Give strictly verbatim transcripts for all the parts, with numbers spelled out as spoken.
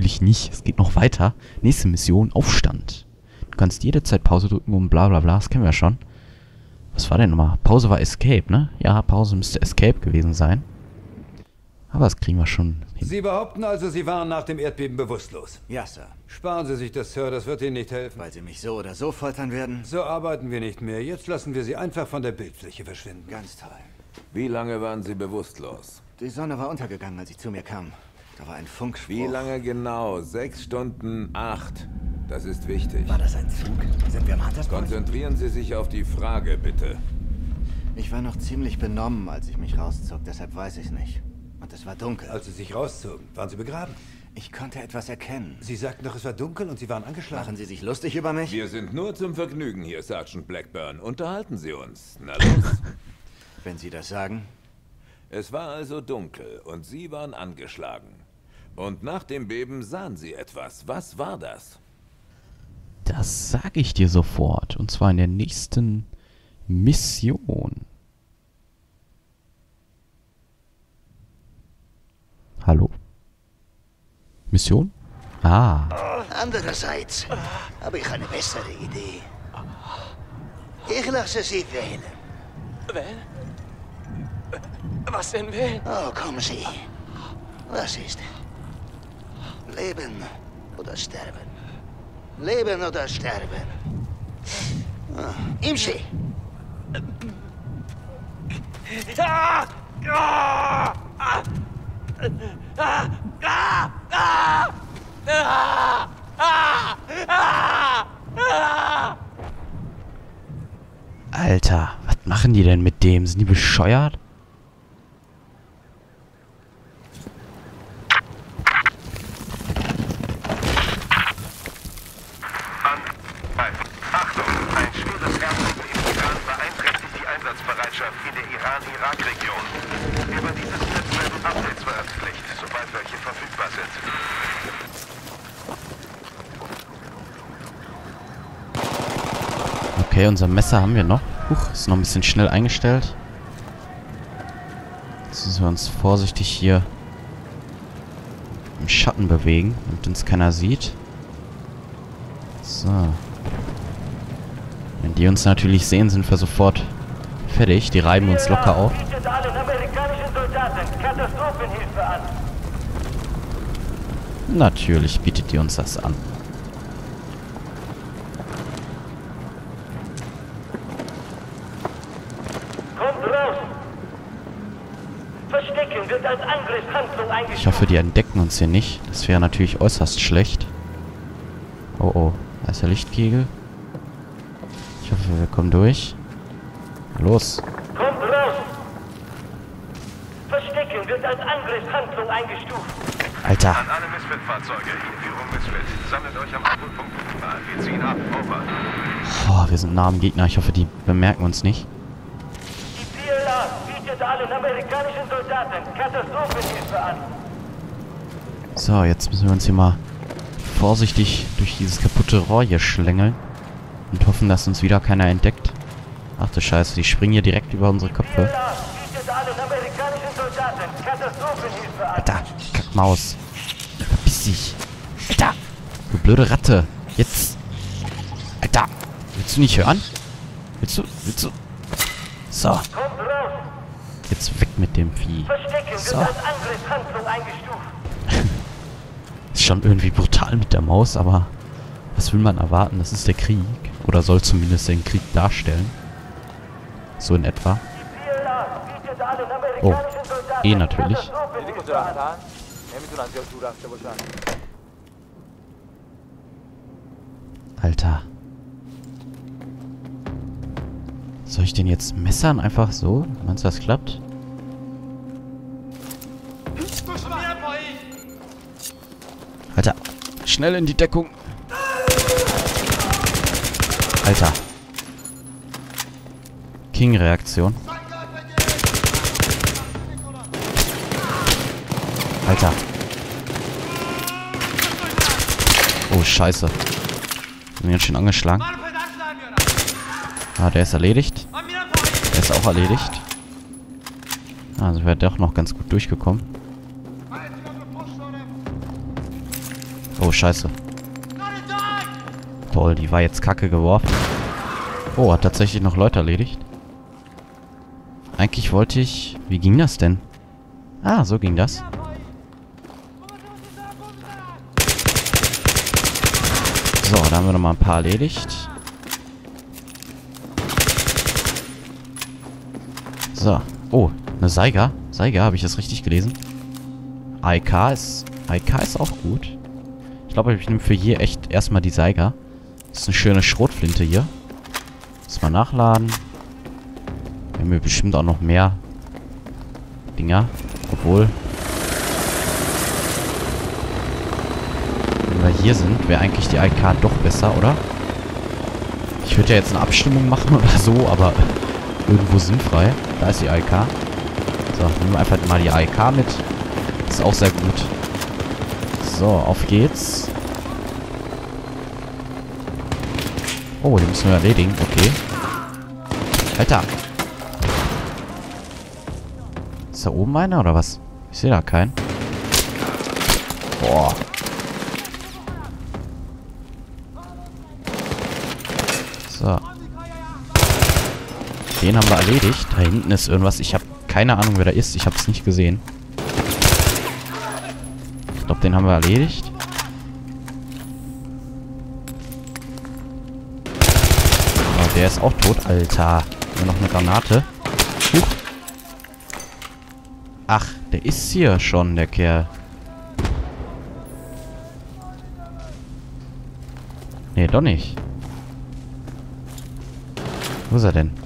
natürlich nicht. Es geht noch weiter. Nächste Mission, Aufstand. Du kannst jederzeit Pause drücken und bla bla bla. Das kennen wir schon. Was war denn nochmal? Pause war Escape, ne? Ja, Pause müsste Escape gewesen sein. Aber das kriegen wir schon hin. Sie behaupten also, Sie waren nach dem Erdbeben bewusstlos? Ja, Sir. Sparen Sie sich das, Sir, das wird Ihnen nicht helfen. Weil Sie mich so oder so foltern werden? So arbeiten wir nicht mehr. Jetzt lassen wir Sie einfach von der Bildfläche verschwinden. Ganz toll. Wie lange waren Sie bewusstlos? Die Sonne war untergegangen, als ich zu mir kam. Da war ein Funkspruch. Wie lange genau? Sechs Stunden, acht. Das ist wichtig. War das ein Zug? Sind wir am Hunter's-Point? Konzentrieren Sie sich auf die Frage, bitte. Ich war noch ziemlich benommen, als ich mich rauszog, deshalb weiß ich nicht. Und es war dunkel. Als Sie sich rauszogen, waren Sie begraben? Ich konnte etwas erkennen. Sie sagten doch, es war dunkel und Sie waren angeschlagen. Machen Sie sich lustig über mich? Wir sind nur zum Vergnügen hier, Sergeant Blackburn. Unterhalten Sie uns. Na los. Wenn Sie das sagen. Es war also dunkel und Sie waren angeschlagen. Und nach dem Beben sahen Sie etwas. Was war das? Das sage ich dir sofort. Und zwar in der nächsten Mission. Hallo? Mission? Ah. Andererseits habe ich eine bessere Idee. Ich lasse Sie wählen. Wählen? Was denn wählen? Oh, kommen Sie. Was ist? Leben oder sterben? Leben oder sterben? Oh, Imsi! Ah! Ah! Ah! Ah! Ah! Ah! Ah! Ah! Ah! Alter, was machen die denn mit dem? Sind die bescheuert? Achtung, ein schweres Erdbeben im Iran beeinträchtigt die Einsatzbereitschaft in der Iran-Irak-Region. Über dieses Netz werden Updates veröffentlicht, sobald welche verfügbar sind. Okay, unser Messer haben wir noch. Huch, ist noch ein bisschen schnell eingestellt. Jetzt müssen wir uns vorsichtig hier im Schatten bewegen, damit uns keiner sieht. So. Wenn die uns natürlich sehen, sind wir sofort fertig. Die reiben uns locker auf. Bietet allen amerikanischen Soldaten Katastrophenhilfe an. Natürlich bietet die uns das an. Kommt raus! Verstecken wird als Angriffshandlung eingestuft. Ich hoffe, die entdecken uns hier nicht. Das wäre natürlich äußerst schlecht. Oh oh, da ist der Lichtkegel. Ich hoffe, wir kommen durch. Los. Kommt raus! Verstecken wird als Angriffshandlung eingestuft. Alter. An alle Misfit-Fahrzeuge, Führung Misfit. Sammelt euch am Abholpunkt. Wir ziehen ab. Over. Oh, wir sind nah am Gegner. Ich hoffe, die bemerken uns nicht. Die P L A bietet allen amerikanischen Soldaten Katastrophenhilfe an. So, jetzt müssen wir uns hier mal vorsichtig durch dieses kaputte Rohr hier schlängeln. Und hoffen, dass uns wieder keiner entdeckt. Ach du Scheiße, die springen hier direkt über unsere P Köpfe. L A bietet allen amerikanischen Soldaten Katastrophenhilfe an. Alter, Kackmaus. Verpiss dich. Alter, du blöde Ratte. Jetzt. Alter, willst du nicht hören? Willst du, willst du... So, Kommt raus! jetzt weg mit dem Vieh. Verstecken So. wird als Angriffshandlung eingestuft. Ist schon irgendwie brutal mit der Maus, aber was will man erwarten? Das ist der Krieg. Oder soll zumindest den Krieg darstellen. So in etwa. Die P L A bietet allen Oh, amerikanischen Soldaten eh natürlich. Katastrophenhilfe an. Alter. Soll ich den jetzt messern? Einfach so? Meinst du, das klappt? Alter. Schnell in die Deckung. Alter. King-Reaktion. Alter. Oh, scheiße. Bin ganz schön angeschlagen. Ah, der ist erledigt. Der ist auch erledigt. Also wäre doch noch ganz gut durchgekommen. Oh, scheiße. Toll, die war jetzt kacke geworfen. Oh, hat tatsächlich noch Leute erledigt. Eigentlich wollte ich... Wie ging das denn? Ah, so ging das. So, da haben wir nochmal ein paar erledigt. So. Oh, eine Saiga. Saiga, habe ich das richtig gelesen? I K ist... I K ist auch gut. Ich glaube, ich nehme für hier echt erstmal die Saiga. Das ist eine schöne Schrotflinte hier. Muss mal nachladen. Wir haben hier bestimmt auch noch mehr Dinger. Obwohl... Wenn wir hier sind, wäre eigentlich die I K doch besser, oder? Ich würde ja jetzt eine Abstimmung machen oder so, aber irgendwo sinnfrei. Da ist die I K. So, nehmen wir einfach mal die I K mit. Ist auch sehr gut. So, auf geht's. Oh, die müssen wir erledigen. Okay. Alter. Ist da oben einer oder was? Ich sehe da keinen. Boah. So. Den haben wir erledigt. Da hinten ist irgendwas. Ich habe keine Ahnung, wer da ist. Ich habe es nicht gesehen. Ich glaube, den haben wir erledigt. Oh, der ist auch tot. Alter. Haben wir noch eine Granate. Huch. Ach, der ist hier schon, der Kerl. Nee, doch nicht. Wo ist er denn?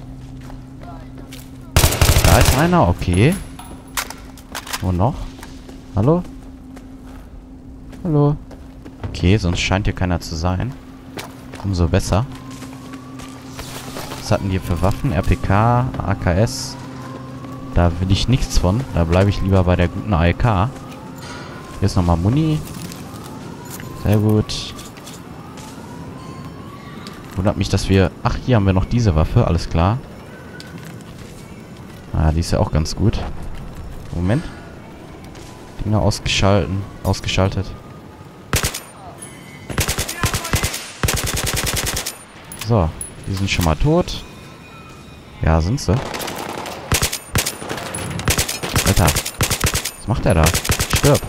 Da ist einer, okay. Wo noch? Hallo? Hallo? Okay, sonst scheint hier keiner zu sein. Umso besser. Was hatten die für Waffen? R P K, A K S. Da will ich nichts von. Da bleibe ich lieber bei der guten A K. Hier ist nochmal Muni. Sehr gut. Wundert mich, dass wir... Ach, hier haben wir noch diese Waffe. Alles klar. Ah, die ist ja auch ganz gut. Moment. Dinger ausgeschalten. Ausgeschaltet. So. Die sind schon mal tot. Ja, sind sie. Alter. Was macht der da? Stirb.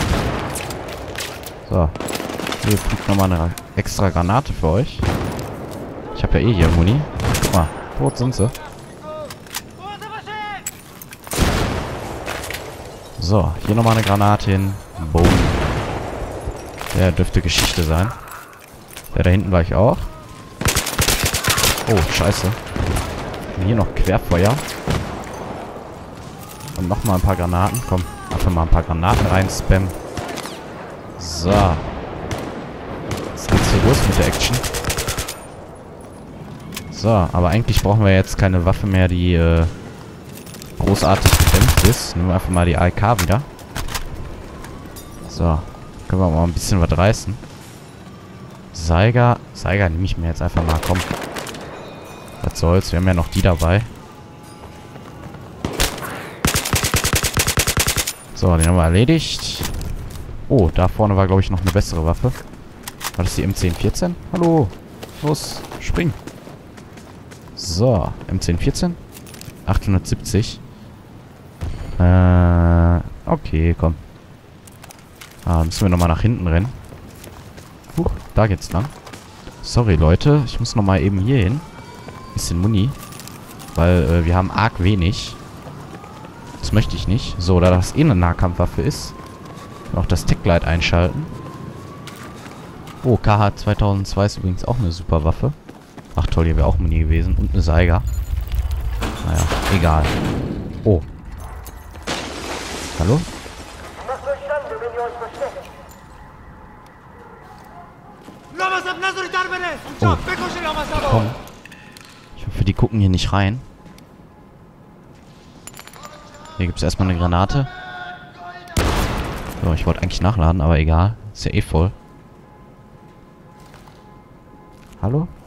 So. Hier fliegt nochmal eine extra Granate für euch. Ich habe ja eh hier Muni. Guck mal. Tot sind sie. So. Hier nochmal eine Granate hin. Boom. Der dürfte Geschichte sein. Der da hinten war ich auch. Oh, scheiße. Und hier noch Querfeuer. Und nochmal ein paar Granaten. Komm, einfach mal ein paar Granaten rein spammen. So. Jetzt geht's hier los mit der Action. So, aber eigentlich brauchen wir jetzt keine Waffe mehr, die äh, großartig gedämpft ist. Nehmen wir einfach mal die A K wieder. So. Können wir mal ein bisschen was reißen. Saiga. Saiga nehme ich mir jetzt einfach mal. Komm. Was soll's. Wir haben ja noch die dabei. So, den haben wir erledigt. Oh, da vorne war, glaube ich, noch eine bessere Waffe. War das die M zehn vierzehn? Hallo. Los, spring. So, M zehn vierzehn. achthundertsiebzig. Äh, okay, komm. Ah, dann müssen wir nochmal nach hinten rennen. Huch, da geht's lang. Sorry, Leute. Ich muss nochmal eben hier hin. Bisschen Muni. Weil, äh, wir haben arg wenig. Das möchte ich nicht. So, da das eh eine Nahkampfwaffe ist. Auch das Tech-Light einschalten. Oh, K H zweitausendzwei ist übrigens auch eine super Waffe. Ach toll, hier wäre auch Muni gewesen. Und eine Saiga. Naja, egal. Oh. Hallo? Oh. Komm. Ich hoffe, die gucken hier nicht rein. Hier gibt es erstmal eine Granate. So, ich wollte eigentlich nachladen, aber egal. Ist ja eh voll. Hallo?